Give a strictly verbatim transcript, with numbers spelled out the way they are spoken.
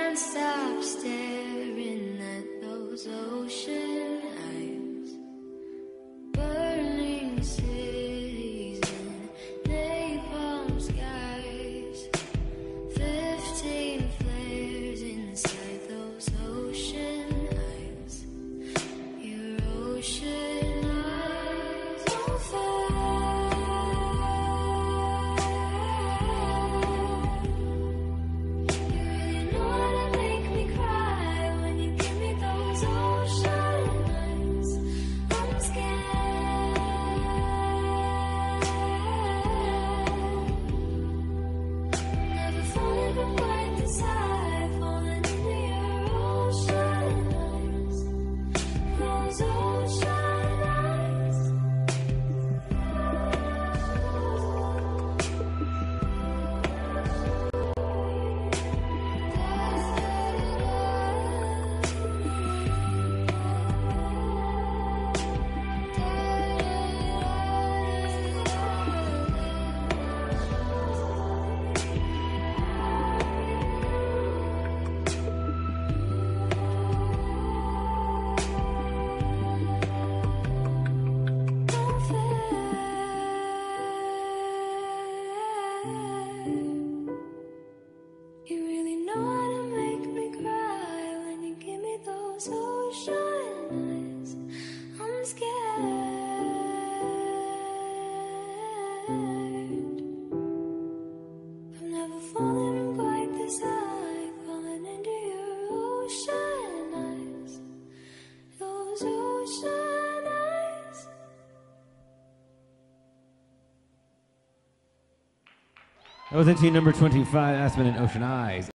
can't stop staring at those ocean eyes, burning cities and napalm skies, fifteen flares inside those ocean eyes, your ocean eyes on fire. You really know how to make me cry when you give me those ocean eyes. I'm scared, never falling from quite this high, falling into your ocean eyes, those ocean eyes. You really know how to make me cry when you give me those ocean eyes. I'm scared. I'm never falling from quite this high, falling into your ocean eyes, those ocean eyes. That was into number twenty-five, Aspen and Ocean Eyes.